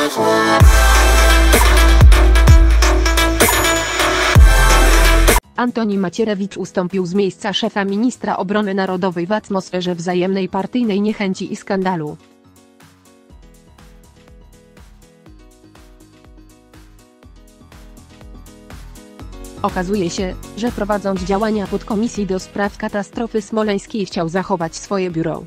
Antoni Macierewicz ustąpił z miejsca szefa ministra obrony narodowej w atmosferze wzajemnej partyjnej niechęci i skandalu. Okazuje się, że prowadząc działania podkomisji do spraw katastrofy smoleńskiej chciał zachować swoje biuro.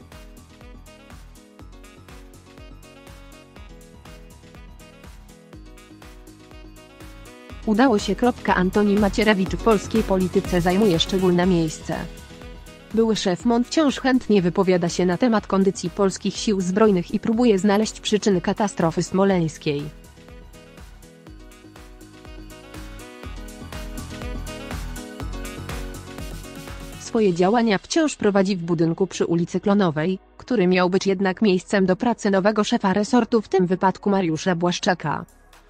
Udało się. Antoni Macierewicz w polskiej polityce zajmuje szczególne miejsce. Były szef MON wciąż chętnie wypowiada się na temat kondycji polskich sił zbrojnych i próbuje znaleźć przyczyny katastrofy smoleńskiej. Swoje działania wciąż prowadzi w budynku przy ulicy Klonowej, który miał być jednak miejscem do pracy nowego szefa resortu, w tym wypadku Mariusza Błaszczaka.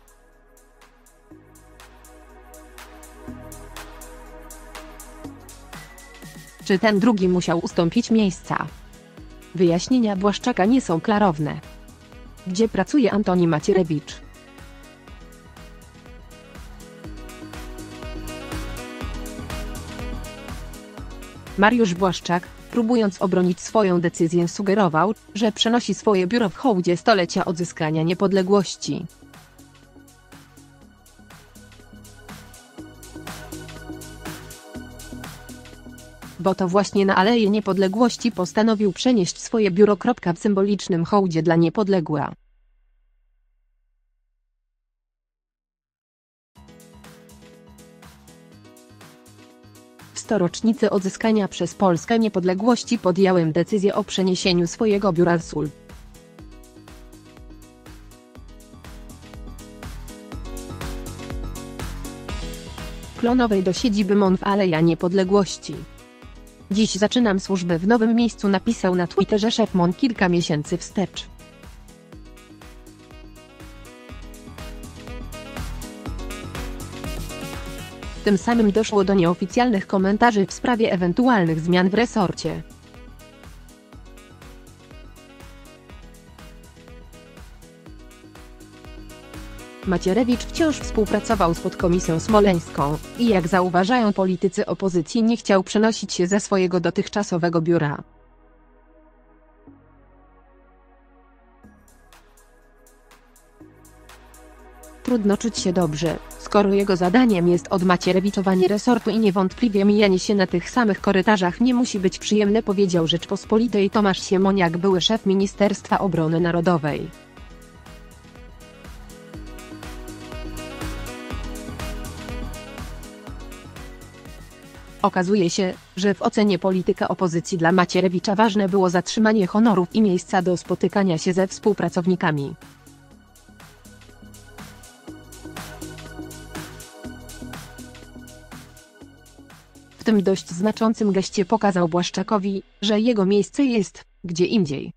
Czy ten drugi musiał ustąpić miejsca? Wyjaśnienia Błaszczaka nie są klarowne. Gdzie pracuje Antoni Macierewicz? Mariusz Błaszczak, próbując obronić swoją decyzję, sugerował, że przenosi swoje biuro w hołdzie stulecia odzyskania niepodległości. Bo to właśnie na Aleję Niepodległości postanowił przenieść swoje biuro. W symbolicznym hołdzie dla Niepodległa. W 100. rocznicę odzyskania przez Polskę niepodległości podjąłem decyzję o przeniesieniu swojego biura w Sól. Klonowej do siedziby MON w Aleja Niepodległości. Dziś zaczynam służbę w nowym miejscu, napisał na Twitterze szef MON kilka miesięcy wstecz. Tym samym doszło do nieoficjalnych komentarzy w sprawie ewentualnych zmian w resorcie. Macierewicz wciąż współpracował z podkomisją smoleńską i, jak zauważają politycy opozycji, nie chciał przenosić się ze swojego dotychczasowego biura. Trudno czuć się dobrze, skoro jego zadaniem jest odmacierewiczowanie resortu i niewątpliwie mijanie się na tych samych korytarzach nie musi być przyjemne, powiedział Rzeczpospolitej Tomasz Siemoniak, były szef Ministerstwa Obrony Narodowej. Okazuje się, że w ocenie polityka opozycji dla Macierewicza ważne było zatrzymanie honorów i miejsca do spotykania się ze współpracownikami. W tym dość znaczącym geście pokazał Błaszczakowi, że jego miejsce jest gdzie indziej.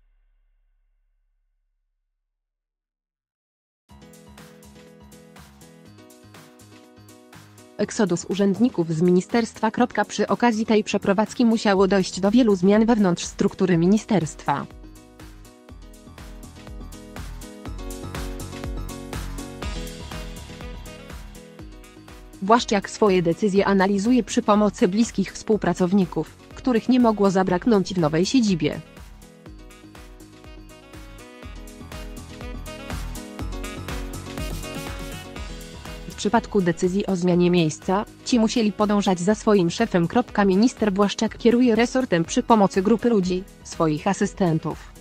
Eksodus urzędników z ministerstwa. Przy okazji tej przeprowadzki musiało dojść do wielu zmian wewnątrz struktury ministerstwa. Błaszczak swoje decyzje analizuje przy pomocy bliskich współpracowników, których nie mogło zabraknąć w nowej siedzibie. W przypadku decyzji o zmianie miejsca, ci musieli podążać za swoim szefem. Minister Błaszczak kieruje resortem przy pomocy grupy ludzi, swoich asystentów.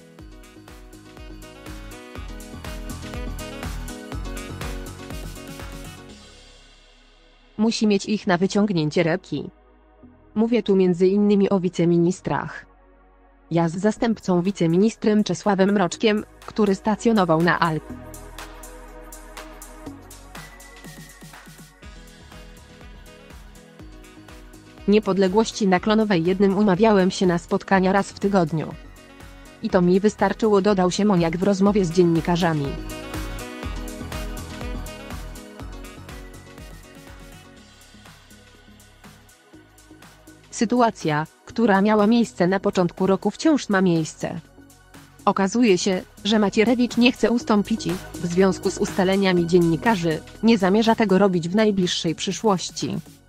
Musi mieć ich na wyciągnięcie ręki. Mówię tu m.in. o wiceministrach. Ja z zastępcą wiceministrem Czesławem Mroczkiem, który stacjonował na Alp. Niepodległości na Klonowej jednym umawiałem się na spotkania raz w tygodniu. I to mi wystarczyło, dodał Siemoniak w rozmowie z dziennikarzami. Sytuacja, która miała miejsce na początku roku, wciąż ma miejsce. Okazuje się, że Macierewicz nie chce ustąpić i, w związku z ustaleniami dziennikarzy, nie zamierza tego robić w najbliższej przyszłości.